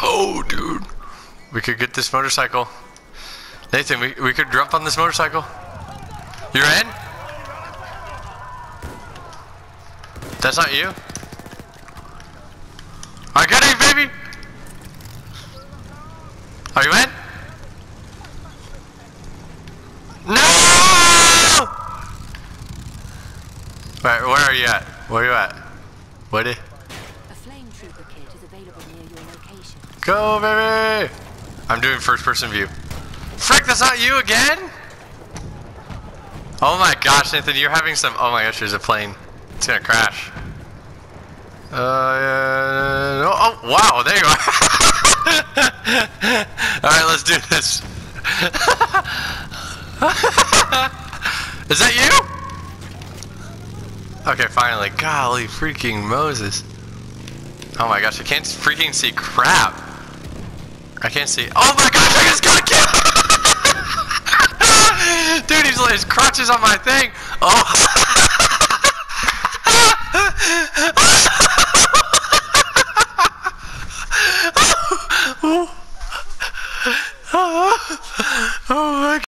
Oh, dude. We could get this motorcycle. Nathan, we could jump on this motorcycle. You're in? That's not you? I got it, baby! Are you in? No! Wait, where are you at? Where are you at? What? A flame trooper kit is available near your location. Go, baby! I'm doing first person view. Frick, that's not you again? Oh my gosh, Nathan, you're having some. Oh my gosh, there's a plane. It's gonna crash. Oh, wow, there you are. Alright, let's do this. Is that you? Okay, finally. Golly freaking Moses. Oh my gosh, I can't freaking see crap. I can't see. Oh my gosh, I just got killed! Dude, his crotch is on my thing. Oh. Oh my